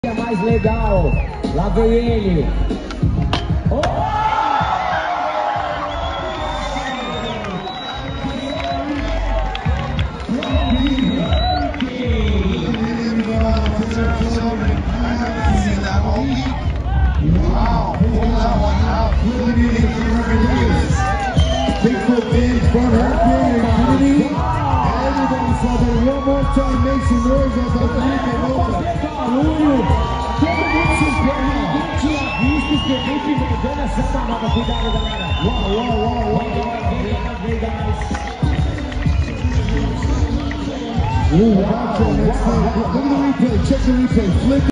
É mais legal. Lá vem ele. Oh! Wow, pull that one out. Bigfoot in front Hurricane Infinity. Everybody saw that. One more time, make some noise as I think it over. Barulho. Todo mundo se espera. Ninguém tinha visto o Felipe vendendo essa manobra. Cuidado, galera. Wow. Vem, guys. Ooh, watch out. Look at the replay. Check the replay. Flip.